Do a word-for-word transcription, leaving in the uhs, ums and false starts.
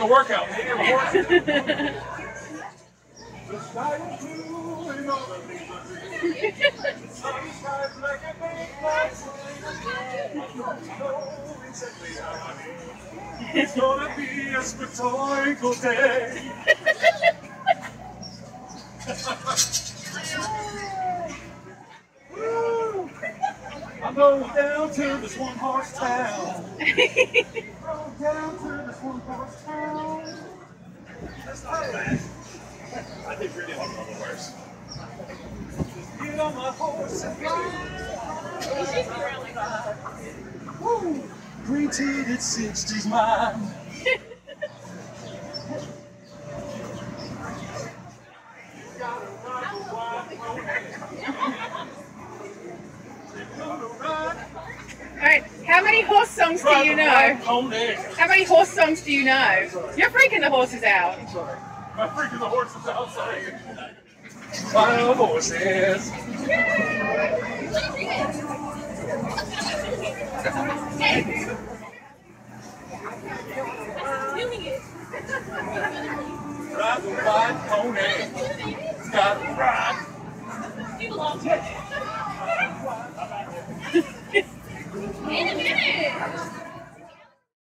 a workout. Maybe a horse. It's gonna be a spectacular day. Woo! I'm going down to this one horse town. Going down to this one horse town. That's not bad. I think really hard on the horse. Get on my horse and ride. Woo! Green tea, sixties mine. Alright, how many horse songs do you know? How many horse songs do you know? You're freaking the horses out. I'm freaking the horses outside. Wild horses. Ride the white pony. Got to ride.